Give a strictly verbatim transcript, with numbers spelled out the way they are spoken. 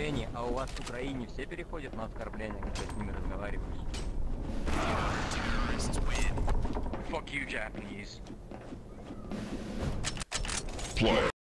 Женя, а у вас в Украине все переходят на оскорбления, когда с ними разговариваешь? Fuck you, Japanese. Play.